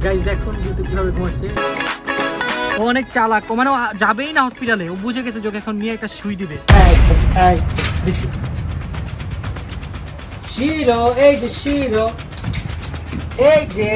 Guys দেখুন ঋতু কিভাবে ঘুমাচ্ছে। ও অনেক চালাক, ও মানে যাবেই না হসপিটালে, ও বুঝে গেছে যে এখন নিয়ে একটা সুই দিবে। শিরো, এই যে শিরো, এই যে।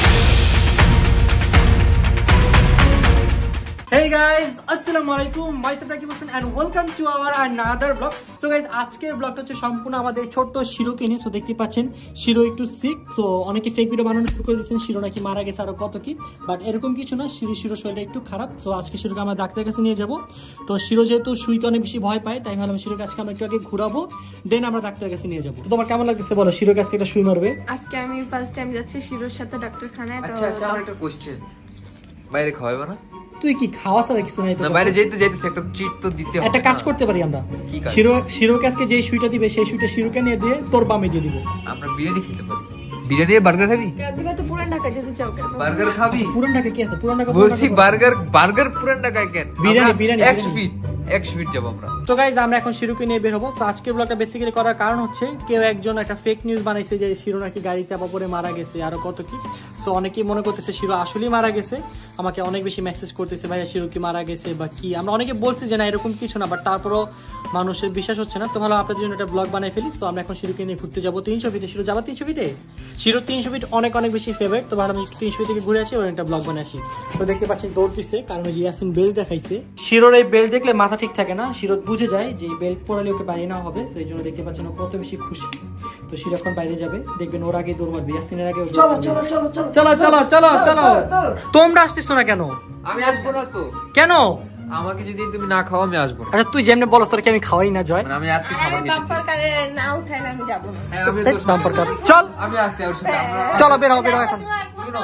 Hey guys, assalamu alaikum. Myself Rakib Hossain and welcome to our another vlog. So guys, আজকের ব্লগটা হচ্ছে সম্পূর্ণ আমাদের ছোট্ট শিরোকে নিয়ে। সো দেখতে পাচ্ছেন শিরো একটু সিক, সো অনেকে ফেক ভিডিও বানানো শুরু করে দিয়েছেন শিরো নাকি মারা গেছে আরো কত কি, বাট এরকম কিছু না। শিরো শরীরটা একটু খারাপ, সো আজকে শিরোকে আমরা ডাক্তারের কাছে নিয়ে যাব। তো শিরো যেহেতু সুইতে অনেক বেশি ভয় পায়, তাই ভাবলাম শিরোকে আজকে আমরা একটু আগে ঘুরাবো, দেন আমরা ডাক্তারের কাছে নিয়ে যাবো। তো তোমার কেমন লাগছে বলো, শিরোর কাছে একটা সুই মারবে? আজকে আমি ফার্স্ট টাইম যাচ্ছি শিরোর সাথে ডাক্তারখানায়। আচ্ছা আচ্ছা, আমার একটা কোশ্চেন, বাইরে খাওয়াবে না? তুই কি খাওয়া ছাড়া কিছু নাই? না, বাইরে যেতে যেতে একটা চিট তো দিতে হবে। একটা কাজ করতে পারি আমরা, শিরোর কাছে যে সুইটা দিবে সেই সুইটা শিরোকে নিয়ে দিয়ে তোর বামে দিয়ে দিব। আমরা বিরিয়ানি খেতে পারি। বিরিয়ানি বার্গার খাবি? তুমি তো পুরান ঢাকা যেতে চাও কেন? বার্গার খাবি? পুরান ঢাকা কি আছে? পুরান ঢাকা বলছি বার্গার পুরান ঢাকায় কেন? বিরিয়ানি 100 ফিট যাব আমরা। তো গাইস আমরা এখন শিরোকে নিয়ে বের হবো। তো আজকের ব্লগটা বেসিক্যালি করার কারণ হচ্ছে কেউ একজন একটা ফেক নিউজ বানাইছে যে শিরো নাকি গাড়ি চাপা পড়ে মারা গেছে আরো কত কি। সো অনেকেই মনে করতেছে শিরো আসলেই মারা গেছে, আমাকে অনেক বেশি মেসেজ করতেছে ভাইয়া শিরো কি মারা গেছে বা কি। আমরা অনেকে বলছি যে না এরকম কিছু না, বাট তারপরও মানুষের বিশ্বাস হচ্ছে না। তো ভালো আপনাদের জন্য একটা ব্লগ বানাই ফেলি। তো আমরা এখন শিরোকে নিয়ে ঘুরতে যাবো 300 ফিটে। শিরো যাবো 300 ফিটে? শিরো 300 ফিট অনেক বেশি ফেভারিট। তো ভালো আমি 300 ফিট থেকে ঘুরে আসি, ওর একটা ব্লগ বানাই আসি। তো দেখতে পাচ্ছেন দৌড় দিচ্ছে, কারণ ওই যে ইয়াসিন বেল্ট দেখাইছে। শিরোর এই বেল্ট দেখলে মাথা ঠিক থাকে না, শিরো বুঝে যায় যে এই বেল্ট পরালে ওকে বাইরে নেওয়া হবে। সেই জন্য দেখতে পাচ্ছেন ও কত বেশি খুশি। তো শিরো এখন বাইরে যাবে, দেখবেন ওর আগে দৌড় মারবে, ইয়াসিনের আগে। চলো চলো চলো চলো চলো চলো চলো। তোমরা আসতেছো না কেন? আমি আসবো না তো। কেন? আমাকে যদি তুমি না খাও আমি আসবো না। আচ্ছা তুই যেমনে বলছ তোর কি আমি খাওয়াই না জয়? আমি আজকে খাবার খেতে বাম্পার কারে না উঠাইলে আমি যাব না। হ্যাঁ আমি তো বাম্পার কার। চল আমি আসছি ওর সাথে। আমরা চলো বের হও এখন। শুনো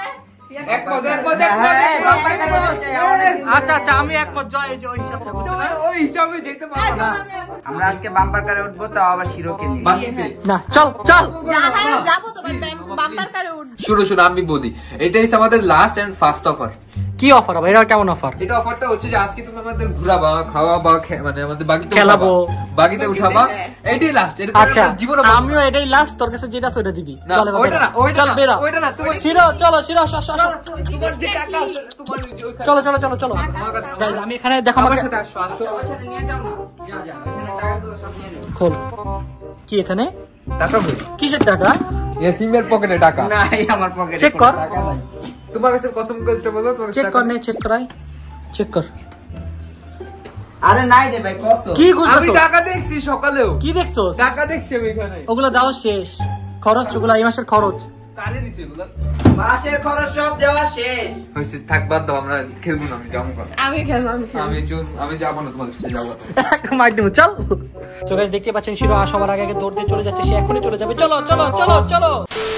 এক পদ বাম্পার কারে বলছে। আচ্ছা আচ্ছা আমি এক পদ জয় এই যে ওই হিসাবে বলছ না, ওই হিসাবে যেতে পারবো না। আমরা আজকে বাম্পার কারে উঠবো, তাও আবার শিরোকে নিয়ে। বাকিতে না চল চল যাব তো বাম্পার কারে উঠ। শুনো আমি বলি, এটাই আমাদের লাস্ট এন্ড ফার্স্ট অফার। কি অফার হবে? এটা কেমন অফার? এটা অফারটা হচ্ছে যে আজকে তুমি আমাদের ঘুরাবা, খাওয়াবা, মানে আমাদের বাকিতে খেলাবো, বাকিতে উঠাবা, এটাই লাস্ট। আচ্ছা আমিও এটাই লাস্ট, তোর কাছে যেটা আছে ওটা দিবি। চল ওইটা না, চল বের হ। ওইটা না, তোমার শিরো চলো, শিরো আসো আসো আসো। তোমার যে টাকা আছে তোমার চলো চলো চলো চলো। গাইস আমি এখানে দেখো আমার আমাকে সাথে আসো আসো। ওখানে নিয়ে যাও না, যা যা এখানে টাকাগুলো সব নিয়ে নাও। খোল। কি এখানে টাকা কই? কিসের টাকা? এই সিমের পকেটে টাকা নাই আমার পকেটে চেক কর। টাকা নাই। তোমার কাছে কসম করে বলো, তোমার চেক কর, নে চেক করাই, চেক কর। আরে নাই রে ভাই কসম। কি গুছাছো? আমি টাকা দেখছি সকালেও। কি দেখছস? টাকা দেখছি আমি এখানে। ওগুলা দাও শেষ, খরচ ওগুলা এই মাসের খরচ। কারে দিছি এগুলা? মাসের খরচ সব দেওয়া শেষ হইছে, থাক বাদ দাও, আমরা খেলবো না, আমি যাবো না। আমি খেলবো আমি যাবো না তোমার সাথে, যাবো না। একটা মার দেবো, চল। তো গাইস দেখতে পাচ্ছেন শিরো সবার আগে দৌড় দিয়ে চলে যাচ্ছে, সে এখনই চলে যাবে। চলো চলো চলো চলো।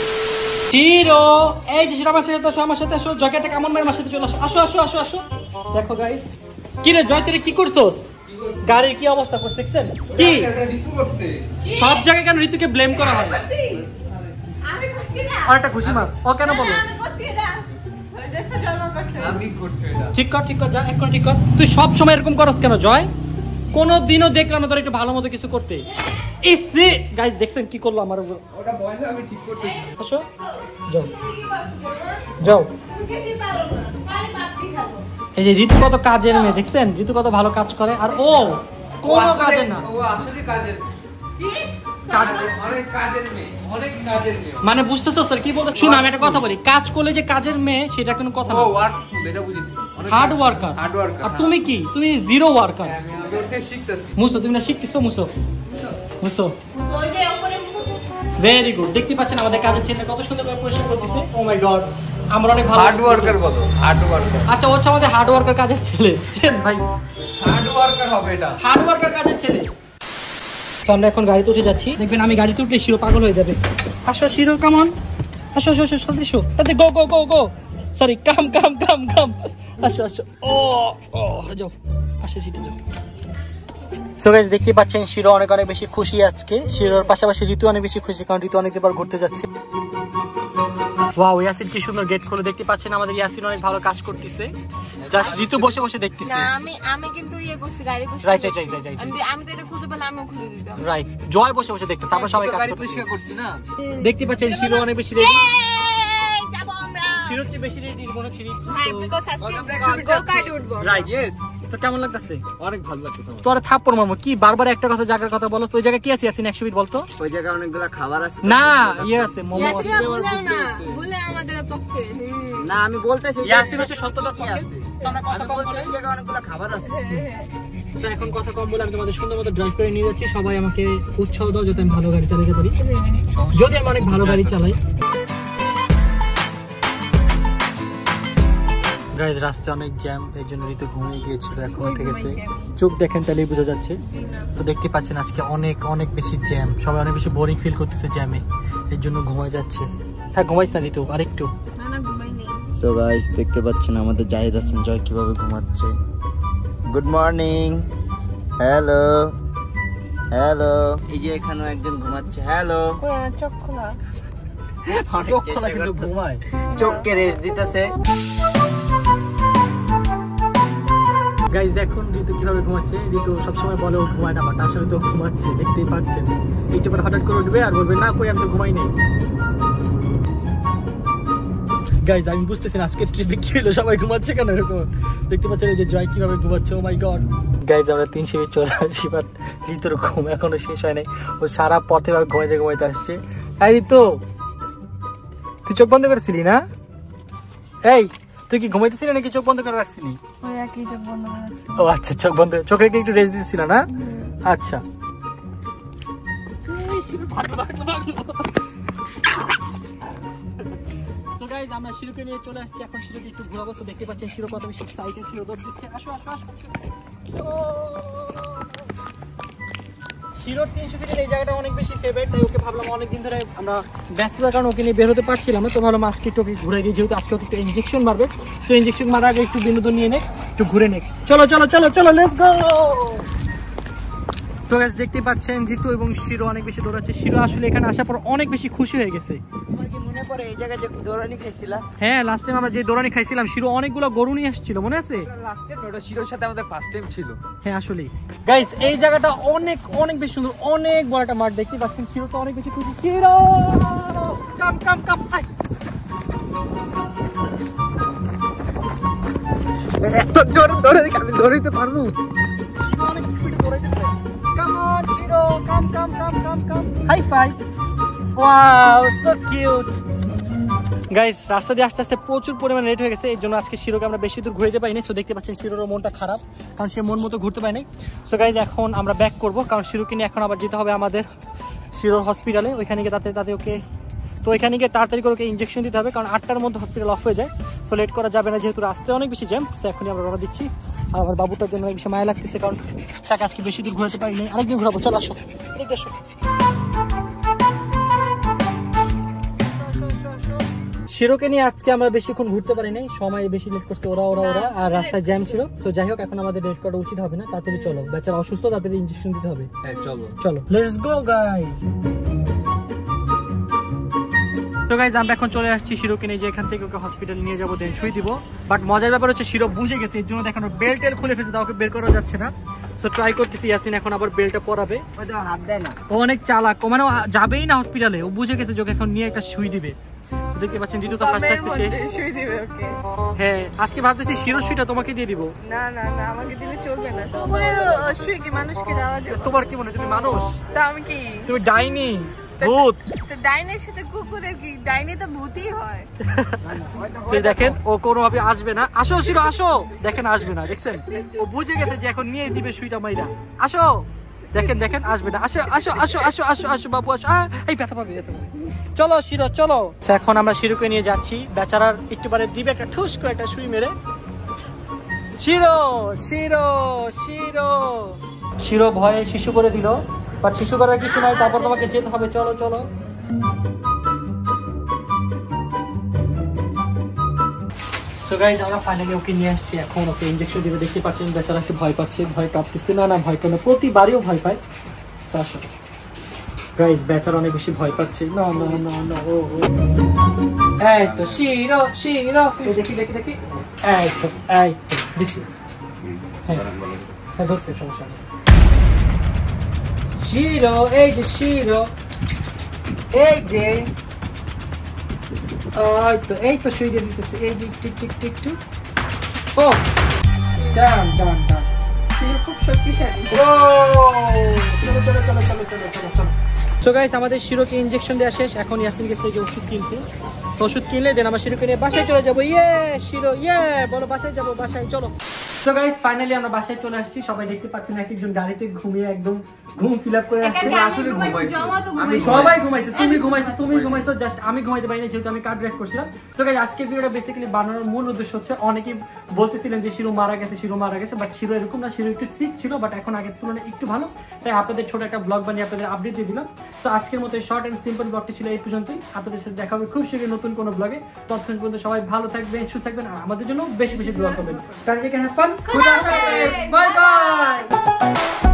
শিরো এই যে শিরো আমার সাথে আসো, আমার সাথে আসো। জয়কে কেমন মেয়ের সাথে চলে আসো, আসো আসো আসো আসো। দেখো গাইস, কি রে জয় তুই কি করছস? গাড়ির কি অবস্থা করছিস দেখছেন? কি ঋতু করছে সব জায়গায় কেন ঋতুকে ব্লেম করা হয়? আমি করছি না। আরেকটা খুশি মার, ও কেন বলো? আমি করছি এটা। দেখছ জন্ম করছে। আমি করছি এটা। ঠিক কর যা, এখন ঠিক কর। তুই সব সময় এরকম করস কেন জয়? কোনদিনও দেখলাম না তোর একটু ভালো মতো কিছু করতে। ইসি গাইস দেখছেন কি করলো আমার উপর? ওটা বয়লে আমি ঠিক করতেছি। আসো যাও যাও। কিছু পারো না, খালি বাপি খাবো। এই যে ঋতু কত কাজের মেয়ে, দেখছেন ঋতু কত ভালো কাজ করে, আর ও কোনো কাজের না। ও আসলে কাজের কি? অনেক কাজের মেয়ে, অনেক কাজের মেয়ে। মানে বুঝতেছো স্যার কি বলতে? শুন আমি একটা কথা বলি, কাজ করলে যে কাজের মেয়ে সেটা কোনো কথা না। ও ওয়ার্কফুল, এটা বুঝেছি। Hard worker. আর তুমি কি? তুমি জিরো ওয়ার্কার। আমি ওটা শিখতেছি। মুসো তুমি না শিখতেছো? Musso Musso. ওই যে উপরে ভেরি গুড। দেখতে পাচ্ছেন আমাদের কাজের ছেলে কত সুন্দর করে পরিষ্কার করতেছে। ও মাই গড, আমরা অনেক ভালো। হার্ড ওয়ার্কার বলো, হার্ড ওয়ার্কার। আচ্ছা ও হচ্ছে আমাদের হার্ড ওয়ার্কার কাজের ছেলে। চেন ভাই হার্ড ওয়ার্কার হবে এটা, হার্ড ওয়ার্কার কাজের ছেলে। তো আমরা এখন গাড়িতে উঠে যাচ্ছি, দেখবেন আমি গাড়িতে উঠলে শিরো পাগল হয়ে যাবে। আসো শিরো কামন, আসো আসো আসো জলদি এসো, তাতে গো গো গো গো। সরি কাম কাম কাম কাম। আসো আসো। ও ও যাও, আসো সিটে যাও। সো গাইস দেখতে পাচ্ছেন শিরো অনেক বেশি খুশি আজকে। শিরোর পাশাপাশি ঋতু অনেক বেশি খুশি, কারণ ঋতু অনেকদিন পর ঘুরতে যাচ্ছে। ওয়াও ইয়াসিন কি সুন্দর গেট খুলে, দেখতে পাচ্ছেন আমাদের ইয়াসিন অনেক ভালো কাজ করতেছে। জাস্ট ঋতু বসে বসে দেখতেছে। না আমি কিন্তু ইয়ে করছি, গাড়ি বসে। রাইট আমি তো এটা খুঁজে পেলে আমিও খুলে দিতাম। রাইট, জয় বসে বসে দেখতেছে, আমরা সবাই কাজ গাড়ি করতেছি। পরিষ্কার করছি না। দেখতে পাচ্ছেন শিরো অনেক বেশি রেডি। যাবো আমরা। শিরোর চেয়ে বেশি রেডি মনে হচ্ছে ঋতু। হ্যাঁ, because আজকে go-kart উঠবো। রাইট, ইয়েস, তো কেমন লাগতেছে? অনেক ভালো লাগতেছে আমার। তোর থাপ্পড় মারবো কি বারবার একটা কথা জায়গার কথা বলো। ওই জায়গায় কি আছে ইয়াসিন 100 ফিট বলতো? ওই জায়গায় অনেকগুলো খাবার আছে। না ইয়ে আছে মোমো আছে। ইয়াসিন ভুলেও না, ভুলে আমাদের পক্ষে। না আমি বলতেছি ইয়াসিন হচ্ছে সত্যটা কি আছে। আমরা কথা আমি কম বলছি বলে ওই জায়গায় অনেকগুলো খাবার আছে। তো এখন কথা কম বলে আমি তোমাদের সুন্দর মতো ড্রাইভ করে নিয়ে যাচ্ছি। সবাই আমাকে উৎসাহ দাও যাতে আমি ভালো গাড়ি চালাতে পারি, যদি আমি অনেক ভালো গাড়ি চালাই। গাইজ রাস্তায় অনেক জ্যাম, এর জন্য ঋতু ঘুমিয়ে গিয়েছিল, এখন উঠে গেছে। চোখ দেখেন তাহলেই বোঝা যাচ্ছে। তো দেখতে পাচ্ছেন আজকে অনেক অনেক বেশি জ্যাম, সবাই অনেক বেশি বোরিং ফিল করতেছে জ্যামে, এর জন্য ঘুমায় যাচ্ছে। থাক ঘুমাইছ না ঋতু, আরেকটু। না না ঘুমাই নেই। সো গাইস দেখতে পাচ্ছেন আমাদের জাহিদ হাসান জয় কিভাবে ঘুমাচ্ছে। Good morning, hello hello. এই যে এখানেও একজন ঘুমাচ্ছে। হ্যালো। কই আমার চোখ খোলা? চোখ খোলা কিন্তু ঘুমায়। চোখকে রেস্ট দিতেছে। গাইজ দেখুন ঋতু কিভাবে ঘুমাচ্ছে। ঋতু সবসময় বলে ও ঘুমায় না, বাট আসলে তো ঘুমাচ্ছে, দেখতেই পাচ্ছেন। একটু পর হঠাৎ করে উঠবে আর বলবে না কই আমি তো ঘুমাই নেই। গাইজ আমি বুঝতেছি না আজকে ট্রিপে কি হলো, সবাই ঘুমাচ্ছে কেন এরকম। দেখতে পাচ্ছেন এই যে জয় কিভাবে ঘুমাচ্ছে। ও মাই গড গাইজ আমরা 300 ফিট চলে আসি, বাট ঋতুর ঘুম এখনো শেষ হয় নাই। ও সারা পথে ঘুমাইতে ঘুমাইতে আসছে। এই ঋতু তুই চোখ বন্ধ করেছিলি না? এই তুই কি ঘুমাইতেছিলি নাকি চোখ বন্ধ করে রাখছিলি? ওই একই চোখ বন্ধ করে রাখছি। ও আচ্ছা, চোখ বন্ধ, চোখে কি একটু রেস্ট দিচ্ছিল না? আচ্ছা। সো গাইস আমরা শিরোকে নিয়ে চলে আসছি, এখন শিরোকে একটু ঘোরাবো। তো দেখতে পাচ্ছেন শিরো কত বেশি এক্সাইটেড, শিরো দৌড় দিচ্ছে। আসো আসো আসো। শিরোর 300 ফিটের এই জায়গাটা অনেক বেশি ফেভারিট, তাই ওকে ভাবলাম অনেকদিন ধরে আমরা ব্যস্ততার কারণে ওকে নিয়ে বের হতে পারছিলাম না, তো ভাবলাম আজকে একটু ওকে ঘুরে দিই, যেহেতু আজকে ওকে একটু ইনজেকশন মারবে। তো ইনজেকশন মারার আগে একটু বিনোদন নিয়ে নেক, একটু ঘুরে নেক। চলো চলো চলো চলো, লেটস গো। তো গাইস দেখতে পাচ্ছেন ঋতু এবং শিরো অনেক বেশি দৌড়াচ্ছে। শিরো আসলে এখানে আসার পর অনেক বেশি খুশি হয়ে গেছে। তোমার কি মনে পড়ে এই জায়গায় যে দৌড়ানি খাইছিলা? হ্যাঁ, লাস্ট টাইম আমরা যে দৌড়ানি খাইছিলাম শিরো অনেকগুলো গরু নিয়ে আসছিল, মনে আছে? লাস্ট টাইম ওটা শিরোর সাথে আমাদের ফার্স্ট টাইম ছিল। হ্যাঁ আসলে গাইস এই জায়গাটা অনেক অনেক বেশি সুন্দর, অনেক বড় একটা মাঠ। দেখতে পাচ্ছেন শিরো তো অনেক বেশি খুশি। শিরো কাম কাম কাম, এত জোরে দৌড়ে আমি দৌড়াইতে পারবো? শিরো অনেক স্পিডে দৌড়াইতে পারে। Come on Shiro, come come come come come, high five. Wow so cute. Guys রাস্তা দিয়ে আস্তে আস্তে প্রচুর পরিমাণে লেট হয়ে গেছে, এর জন্য আজকে শিরোকে আমরা বেশি দূর ঘুরতে পাইনি। সো দেখতে পাচ্ছেন শিরোর মনটা খারাপ, কারণ সে মন মতো ঘুরতে পায় নাই। সো গাইস এখন আমরা ব্যাক করবো, কারণ শিরোকে নিয়ে এখন আবার যেতে হবে আমাদের শিরোর হসপিটালে। ওইখানে গিয়ে তাতে ওকে, তো ওইখানে গিয়ে তাড়াতাড়ি করে ওকে ইনজেকশন দিতে হবে, কারণ 8টার মধ্যে হসপিটাল অফ হয়ে যায়। সো লেট করা যাবে না, যেহেতু রাস্তায় অনেক বেশি জ্যাম। সো এখনই আমরা রওনা দিচ্ছি। আর আমার বাবুটার জন্য অনেক বেশি মায়া লাগতেছে, কারণ তাকে আজকে বেশি দূর ঘুরতে পারিনি, আরেকদিন ঘুরাবো। চলো আসো, এদিকে আসো। শিরোকে নিয়ে আজকে আমরা বেশিক্ষণ ঘুরতে পারি নাই, সময় বেশি লেট করছে ওরা, আর রাস্তায় জ্যাম ছিল। সো যাই হোক এখন আমাদের লেট করা উচিত হবে না, তাড়াতাড়ি চলো, বেচারা অসুস্থ, তাড়াতাড়ি ইনজেকশন দিতে হবে। হ্যাঁ চলো চলো, লেটস গো গাইস। তো গাইস আমরা এখন চলে আসছি শিরোকে নিয়ে, যে এখান থেকে ওকে হসপিটালে নিয়ে যাবো, দেন শুই দিব। বাট মজার ব্যাপার হচ্ছে শিরো বুঝে গেছে, এর জন্য দেখেন বেল্ট টেল খুলে ফেলছে, ওকে বের করা যাচ্ছে না। সো ট্রাই করতেছি ইয়াসিন এখন আবার বেল্টটা পরাবে। ওইটা হাত দেয় না। ও অনেক চালাক, ও মানে যাবেই না হসপিটালে, ও বুঝে গেছে যে ওকে এখন নিয়ে একটা শুই দিবে। দেখতে পাচ্ছেন ঋতু তো হাসতে হাসতে শেষ। শুই দিবে ওকে। হ্যাঁ আজকে ভাবতেছি শিরো শুইটা তোমাকে দিয়ে দিব। না না না, আমাকে দিলে চলবে না। কুকুরের শুই কি মানুষকে দেওয়া যাবে? তোমার কি মনে হয় তুমি মানুষ? তা আমি কি? তুমি ডাইনি, ভূত? তো ডাইনের সাথে কুকুরের কি? ডাইনি তো ভূতই হয়। সেই দেখেন ও কোনোভাবে আসবে না। আসো শিরো আসো, দেখেন আসবে না, দেখছেন ও বুঝে গেছে যে এখন নিয়ে দিবে শুইটা মাইরা। আসো, দেখেন দেখেন আসবে না। আসো আসো আসো আসো আসো আসো বাবু আসো। এই ব্যথা পাবে, ব্যথা পাবে। চলো শিরো চলো। এখন আমরা শিরোকে নিয়ে যাচ্ছি, বেচারার একটু বারে দিবে একটা ঠুস করে একটা শুই মেরে। শিরো শিরো শিরো শিরো ভয়ে শিশু করে দিল, বাট শিশু করার কিছু নাই, তারপর তোমাকে যেতে হবে। চলো চলো। সো গাইস আমরা ফাইনালি ওকে নিয়ে আসছি, এখন ওকে ইনজেকশন দিবে। দেখতে পাচ্ছেন বেচারা কি ভয় পাচ্ছে, ভয় কাঁপতেছে। না না ভয় পায় না, প্রতিবারও ভয় পায়। আসো গাইস বেচারা অনেক বেশি ভয় পাচ্ছে। না না না না, ও এই তো শিরো শিরো, দেখি দেখি দেখি, এই তো দিছি। হ্যাঁ হ্যাঁ ধরছে, সমস্যা নেই। শিরো এই যে শিরো, এই যে এই তো শুয়ে দিয়ে দিতেছে এই যে টিক টিক টিক টিক ও ডান ডান ডান খুব শক্তিশালী। চলো চলো চলো চলো চলো চলো চলো। সো গাইস আমাদের শিরোকে ইনজেকশন দেওয়া শেষ, এখন ইয়াসিন গেছে যে ওষুধ কিনতে। ওষুধ কিনলে দেন আমরা শিরোকে নিয়ে বাসায় চলে যাবো। শিরো বলো বাসায় যাবো, বাসায় চলো। সো গাইস ফাইনালি আমরা বাসায় চলে আসছি। সবাই দেখতে পাচ্ছেন এক একজন গাড়িতে ঘুমিয়ে একদম ঘুম ফিল আপ করে আসছে। আসলে ঘুমাইছি আমি, সবাই ঘুমাইছে, তুমি ঘুমাইছো জাস্ট আমি ঘুমাইতে পারিনি যেহেতু আমি কার ড্রাইভ করছিলাম। সো গাইস আজকের ভিডিওটা বেসিক্যালি বানানোর মূল উদ্দেশ্য হচ্ছে অনেকেই বলতেছিলেন যে শিরো মারা গেছে, বাট শিরো এরকম না, শিরো একটু সিক ছিল বাট এখন আগের তুলনায় একটু ভালো, তাই আপনাদের ছোট একটা ব্লগ বানিয়ে আপনাদের আপডেট দিয়ে দিলাম। সো আজকের মতো শর্ট এন্ড সিম্পল ব্লগটি ছিল এই পর্যন্তই। আপনাদের সাথে দেখা হবে খুব শীঘ্রই নতুন কোনো ব্লগে। ততক্ষণ পর্যন্ত সবাই ভালো থাকবেন, সুস্থ থাকবেন আর আমাদের জন্য বেশি বেশি দোয়া করবেন। Bye by.